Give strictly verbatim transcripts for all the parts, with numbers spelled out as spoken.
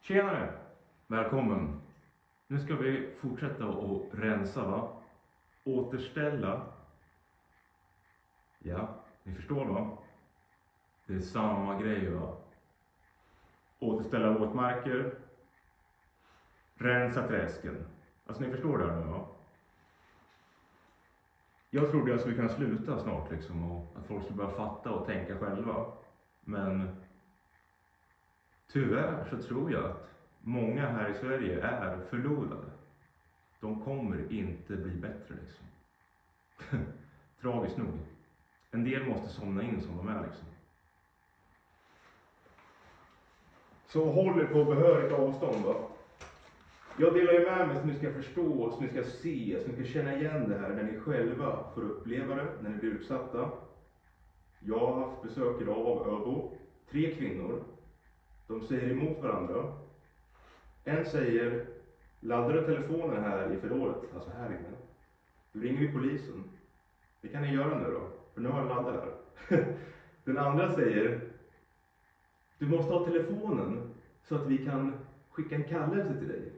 Tjenare! Välkommen! Nu ska vi fortsätta att rensa, va? Återställa. Ja, ni förstår, va? Det är samma grej, va? Återställa våtmarker. Rensa träsken. Alltså, ni förstår det här nu, va? Jag trodde jag skulle kunna sluta snart, liksom, och att folk skulle börja fatta och tänka själva. Men tyvärr så tror jag att många här i Sverige är förlorade. De kommer inte bli bättre, liksom. Tragiskt nog. En del måste somna in som de är, liksom. Så håll er på behörigt avstånd, va? Jag delar ju med mig så ni ska förstå, så ni ska se, så ni ska känna igen det här när ni själva får uppleva det, när ni blir utsatta. Jag har haft besök idag av Öbo. Tre kvinnor. De säger emot varandra. En säger: laddar du telefonen här i förrådet, alltså här inne, då ringer vi polisen. Det kan ni göra nu då, för nu har jag laddat här. Den andra säger: du måste ha telefonen så att vi kan skicka en kallelse till dig.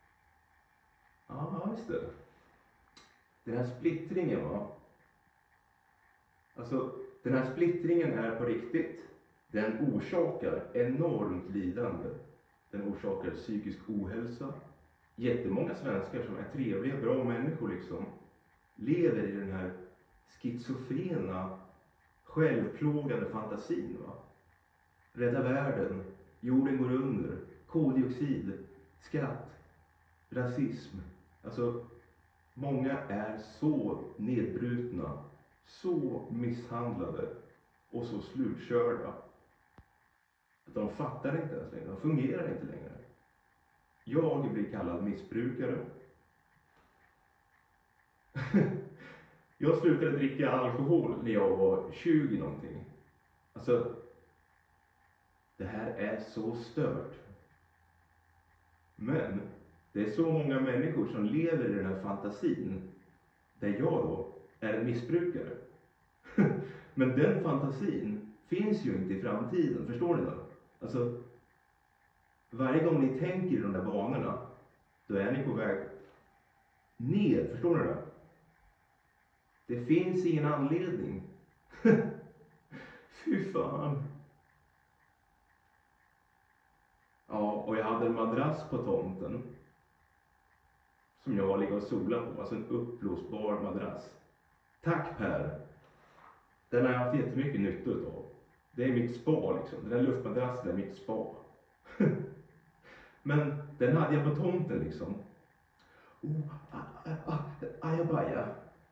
Ja, just det. Den här splittringen, va? Alltså, den här splittringen är på riktigt. Den orsakar enormt lidande. Den orsakar psykisk ohälsa. Jättemånga svenskar som är trevliga, bra människor, liksom, lever i den här schizofrena, självplågande fantasin, va? Rädda världen, jorden går under, koldioxid, skatt, rasism. Alltså, många är så nedbrutna, så misshandlade och så slutkörda att de fattar inte ens längre, de fungerar inte längre. Jag blir kallad missbrukare. Jag slutade dricka alkohol när jag var tjugo någonting. Alltså, det här är så stört. Men det är så många människor som lever i den här fantasin, där jag då är en missbrukare. Men den fantasin finns ju inte i framtiden, förstår ni då? Alltså, varje gång ni tänker i de där banorna, då är ni på väg ner, förstår ni det? Det finns ingen anledning. Fy fan. Ja, och jag hade en madrass på tomten som jag har legat och solat på, alltså en uppblåsbar madrass. Tack Per. Den har jag haft jättemycket nytta av. Det är mitt spa, liksom. Den där luftmadrassen är mitt spa. Men den hade jag på tomten, liksom. Oh, ajabaja.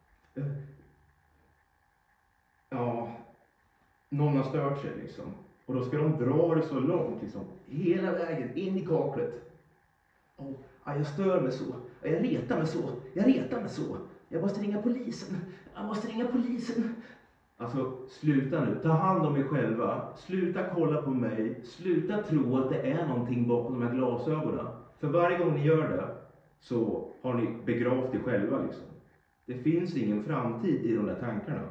Ja, någon har stört sig, liksom. Och då ska de dra det så långt, liksom. Hela vägen in i kaklet. Oh, jag stör mig så. Jag retar mig så. Jag retar mig så. Jag måste ringa polisen. Jag måste ringa polisen. Alltså, sluta nu. Ta hand om er själva. Sluta kolla på mig. Sluta tro att det är någonting bakom de här glasögonen. För varje gång ni gör det så har ni begravt er själva, liksom. Det finns ingen framtid i de där tankarna.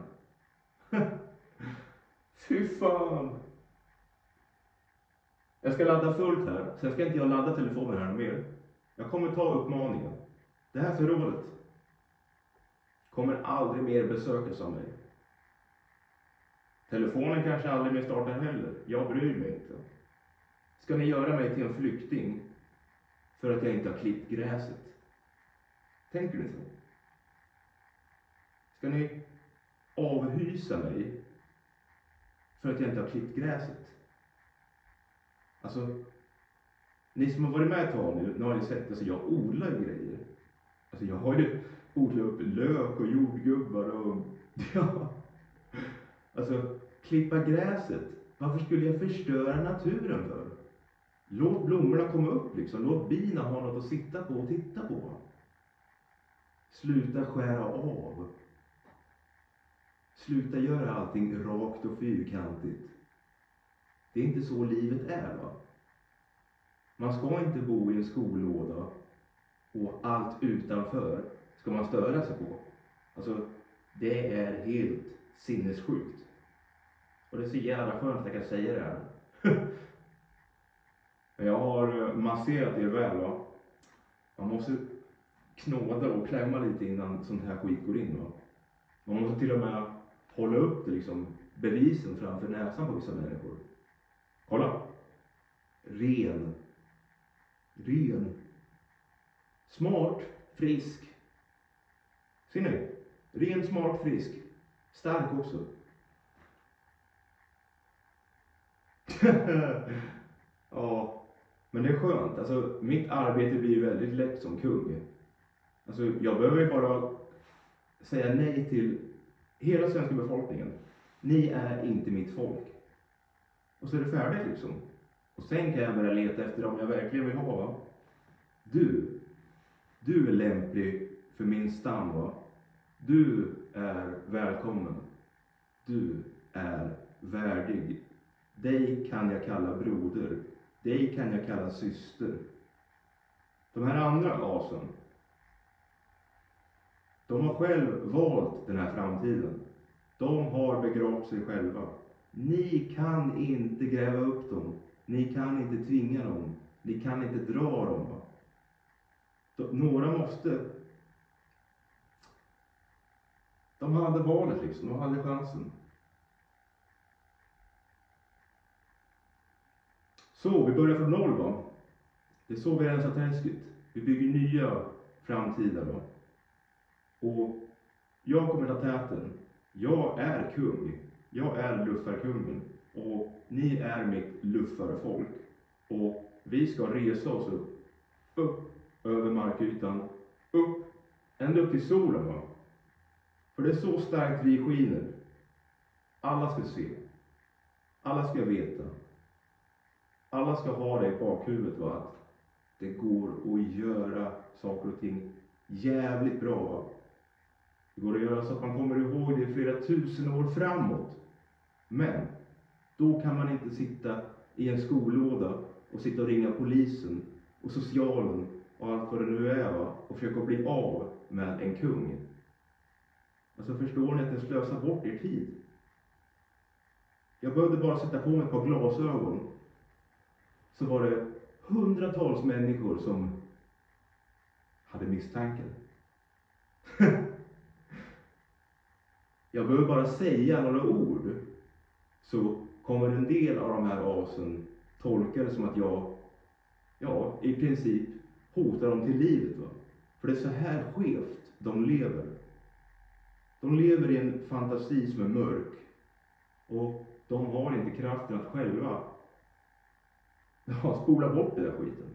Fy fan. Jag ska ladda fullt här. Sen ska inte jag ladda telefonen här mer. Jag kommer ta uppmaningen. Det här förrådet kommer aldrig mer besökas av mig. Telefonen kanske aldrig mer startar heller. Jag bryr mig inte. Ska ni göra mig till en flykting för att jag inte har klippt gräset? Tänker ni så? Ska ni avhysa mig för att jag inte har klippt gräset? Alltså, ni som har varit med ett tag nu, nu har ni sett, alltså jag odlar ju grejer. Alltså jag har ju odlat upp lök och jordgubbar och ja. Alltså, klippa gräset. Varför skulle jag förstöra naturen för? Låt blommorna komma upp, liksom. Låt bina ha något att sitta på och titta på. Sluta skära av. Sluta göra allting rakt och fyrkantigt. Det är inte så livet är, va? Man ska inte bo i en skolåda och allt utanför ska man störa sig på. Alltså, det är helt sinnessjukt. Och det är så jävla skönt att jag kan säga det här. Jag har masserat er väl, va? Man måste knåda och klämma lite innan sånt här skit går in, va? Man måste till och med hålla upp det, liksom, bevisen framför näsan på vissa människor. Kolla! Ren. Ren. Smart, frisk. Ser ni? Ren, smart, frisk. Stark också. Ja, men det är skönt. Alltså, mitt arbete blir väldigt lätt som kung. Alltså, jag behöver ju bara säga nej till hela svenska befolkningen. Ni är inte mitt folk. Och så är det färdigt, liksom. Och sen kan jag börja leta efter dem jag verkligen vill ha, va? Du, du är lämplig för min stam, va? Du är välkommen. Du är värdig. Dig kan jag kalla broder. Dig kan jag kalla syster. De här andra asen, de har själv valt den här framtiden. De har begravt sig själva. Ni kan inte gräva upp dem. Ni kan inte tvinga dem. Ni kan inte dra dem. De, några måste. De hade valet, liksom. De hade chansen. Så, vi börjar från noll, va? Det är så vi rensar träsket. Vi bygger nya framtida, va? Och jag kommer ta täten. Jag är kung. Jag är luffarkungen. Och ni är mitt luffarfolk. Och vi ska resa oss upp. Upp över markytan. Upp. Ända upp till solen, va? För det är så starkt vi skiner. Alla ska se. Alla ska veta. Alla ska ha det i bakhuvudet, va? Att det går att göra saker och ting jävligt bra, va? Det går att göra så att man kommer ihåg det flera tusen år framåt. Men då kan man inte sitta i en skollåda och sitta och ringa polisen och socialen och allt vad det nu är, va? Och försöka bli av med en kung. Alltså, förstår ni att det slösar bort er tid? Jag behövde bara sätta på mig ett par glasögon. Så var det hundratals människor som hade misstankar. Jag behöver bara säga några ord, så kommer en del av de här asen tolka det som att jag, ja, i princip hotar dem till livet, va? För det är så här skevt de lever. De lever i en fantasi som är mörk. Och de har inte kraften att själva, ja, spola bort den där skiten.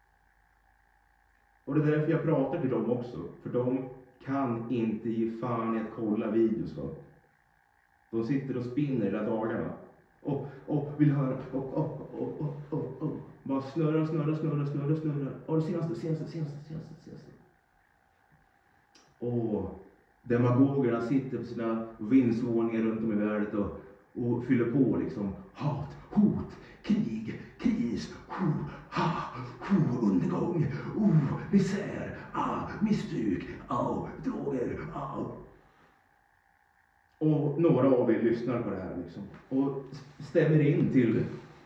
Och det är därför jag pratar till dem också. För de kan inte ge fan i att kolla videos, va? De sitter och spinner hela dagarna. Och, och vill höra. Och, och, och, och, och, och. Bara snurrar, snurrar, snurrar, snurrar, snurrar. Och det senaste, senaste, senaste, senaste, senaste. Och demagogerna sitter på sina vindsvåningar runt om i världen och, och fyller på, liksom. Hat, hot, krig, kris, ho, ha, ho, undergång, oh, misär, ah, missbruk, ah, droger, ah. Och några av er lyssnar på det här, liksom, och stämmer in till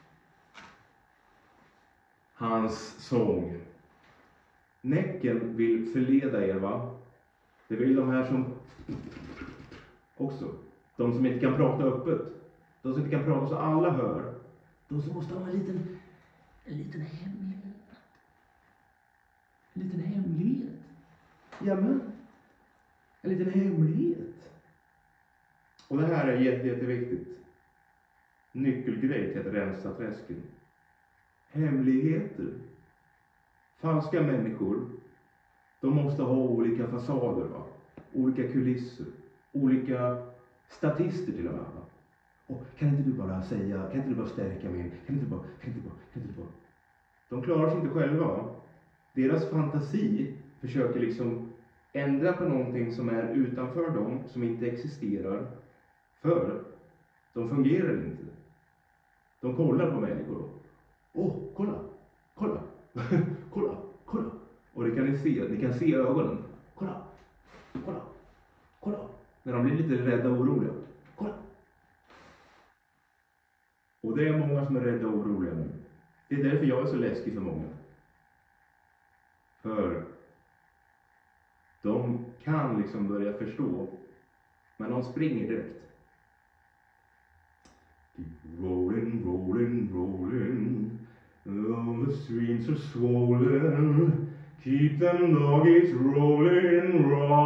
hans sång. Näcken vill förleda er, va? Det vill de här som också. De som inte kan prata öppet. De som inte kan prata så alla hör. De som måste ha en liten, en liten hemlighet. En liten hemlighet. Jamen. En liten hemlighet. Och det här är jätte, jätteviktigt. Nyckelgrej till att rensa träsken. Hemligheter. Falska människor. De måste ha olika fasader, va? Olika kulisser. Olika statister till och med, va? Och kan inte du bara säga, kan inte du bara stärka mig? Kan inte du bara, kan inte du bara, kan inte du bara. De klarar sig inte själva, va? Deras fantasi försöker liksom ändra på någonting som är utanför dem, som inte existerar. För de fungerar inte. De kollar på människor. Åh, oh, kolla, kolla, kolla, kolla. Och det kan ni se, ni kan se ögonen. Kolla, kolla, kolla. När de blir lite rädda och oroliga. Kolla. Och det är många som är rädda och oroliga nu. Det är därför jag är så läskig för många. För de kan liksom börja förstå, men de springer direkt. Keep rolling, rolling, rolling. All the streams are swollen. Keep them doggies rolling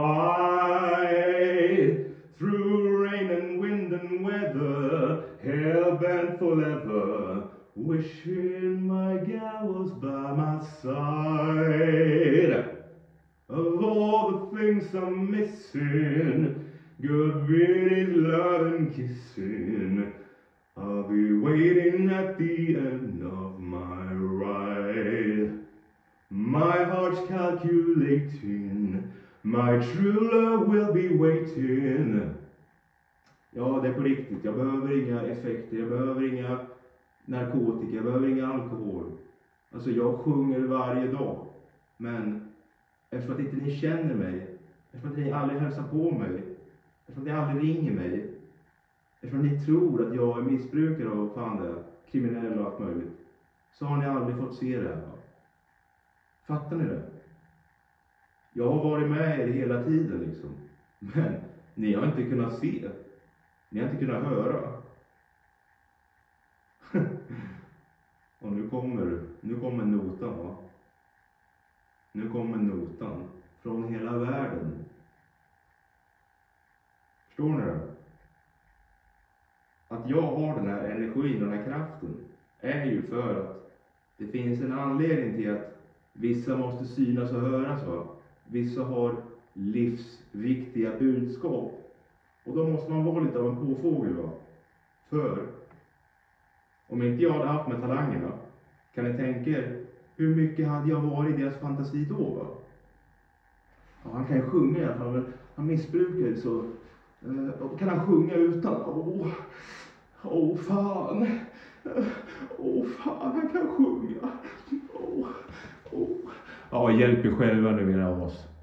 right. Through rain and wind and weather, hell-bent for leather, wishing my gal was by my side. Of all the things I'm missing, good being love and kissing, I'll be waiting at the end of my ride. My heart's calculating, my true love will be waiting. Ja, det är på riktigt. Jag behöver inga effekter, jag behöver inga narkotika, jag behöver inga alkohol. Alltså jag sjunger varje dag. Men eftersom att inte ni känner mig, eftersom att ni aldrig hälsar på mig, eftersom att ni aldrig ringer mig, eftersom ni tror att jag är missbrukare och fan det, kriminell och allt möjligt, så har ni aldrig fått se det här. Fattar ni det? Jag har varit med er hela tiden liksom. Men ni har inte kunnat se. Ni har inte kunnat höra. Och nu kommer, nu kommer notan, va? Nu kommer notan från hela världen. Förstår ni det? Att jag har den här energin och den här kraften är ju för att det finns en anledning till att vissa måste synas och höras, va? Vissa har livsviktiga budskap. Och då måste man vara lite av en påfågel, va? För om inte jag hade haft med talangerna, kan ni tänka er hur mycket hade jag varit i deras fantasi då, va? Ja, han kan ju sjunga i alla fall, men han missbrukar så uh, kan han sjunga utan. Åh, åh fan. Åh fan, han kan sjunga. Åh, åh. Ja, hjälp er själva nu, era av oss.